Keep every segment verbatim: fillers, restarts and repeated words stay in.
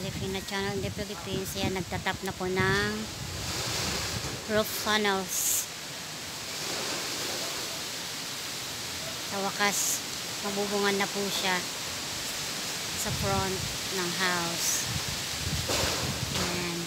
Filipino channel in the Philippines. Yan, nagtatap na po ng roof panels. Sa wakas, mabubungan na po siya sa front ng house. Yan.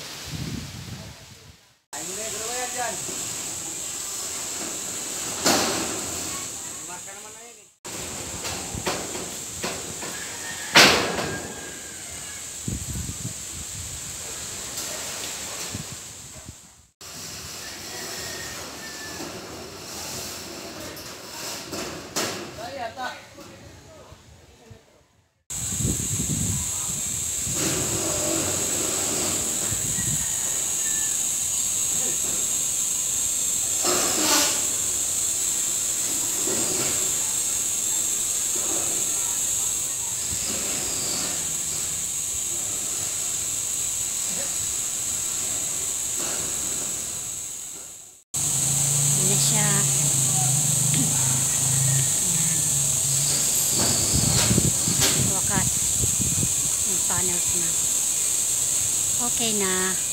Na siya. Wakas yung panels na okay na.